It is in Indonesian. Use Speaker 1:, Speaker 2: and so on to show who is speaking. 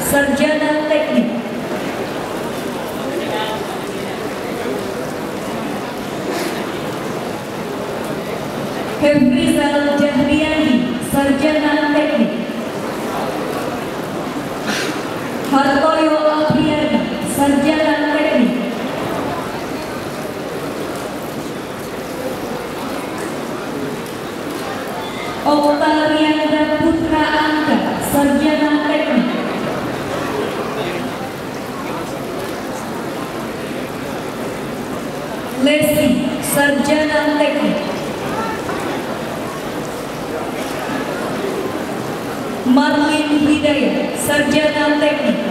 Speaker 1: sarjana teknik. Hefrizal Jahriyandi, sarjana teknik. Hartoyo Apriyadi, sarjana teknik. Oktarianda Putra Angga, sarjana teknik. Lesi, sarjana teknik. Marlin Hidayat, sarjana teknik.